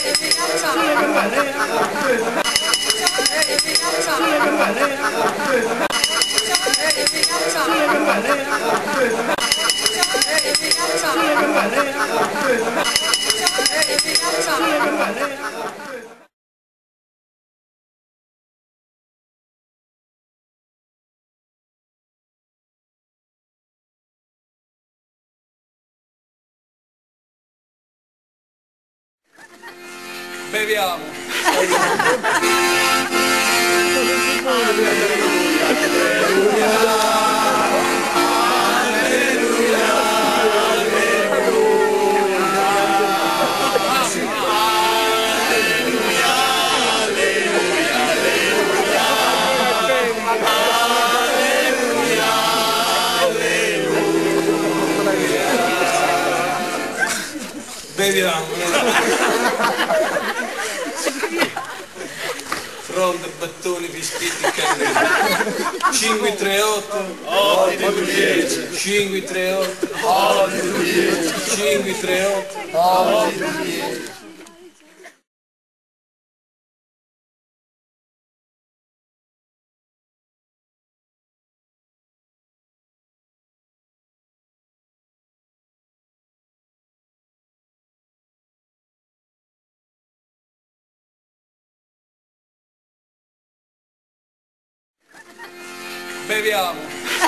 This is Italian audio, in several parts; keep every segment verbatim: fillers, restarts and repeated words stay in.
Beviamo. Beviamo. Fronte, battoni, vestiti, cannelle. cinque tre otto otto dieci cinque tre otto otto dieci cinque tre otto otto dieci. Beviamo.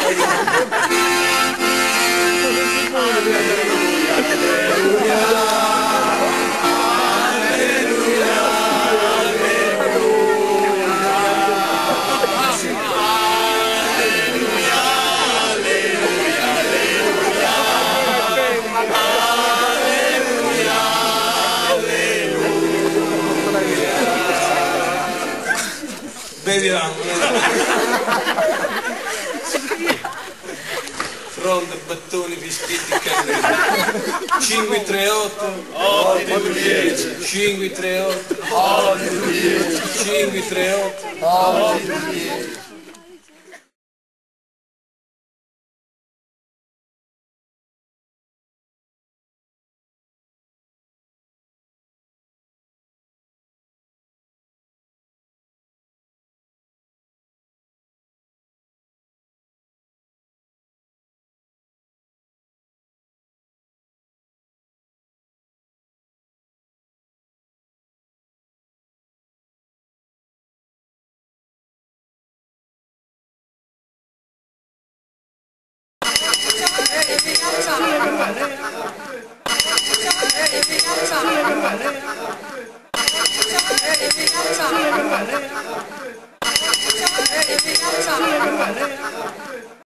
Beviamo. Fronte, battoni, vestiti, cannelle. cinque tre otto otto dieci cinque tre otto otto dieci cinque tre otto otto dieci.